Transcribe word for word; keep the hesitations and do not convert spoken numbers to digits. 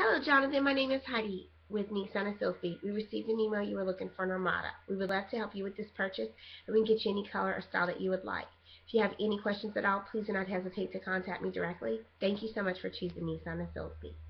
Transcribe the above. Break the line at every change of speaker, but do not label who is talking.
Hello, Jonathan. My name is Heidi with Nissan of Silsbee. We received an email you were looking for an Armada. We would love to help you with this purchase, and we can get you any color or style that you would like. If you have any questions at all, please do not hesitate to contact me directly. Thank you so much for choosing Nissan of Silsbee.